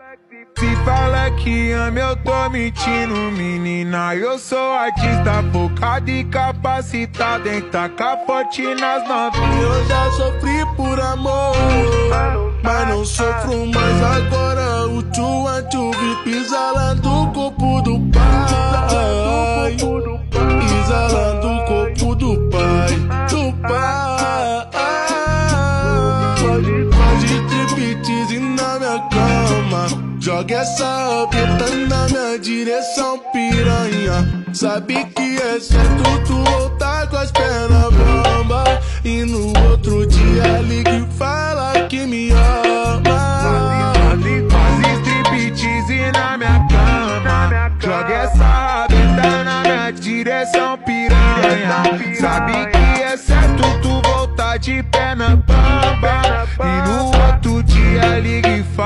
Se fala que ama, eu tô mentindo, menina. Eu sou artista focado e capacitado em tacar forte nas novinhas. Eu já sofri por amor, mas não sofro mais agora. O tchu exalando o corpo do pai, exalando o corpo do pai, Faz striptease na minha cama, joga essa preta na minha direção, piranha. Sabe que é certo tu voltar com as pernas bamba e no outro dia liga e fala que me ama. Faz striptease na minha cama, joga essa preta na minha direção, piranha. Sabe que é certo tu voltar de pé na bamba e no outro dia liga e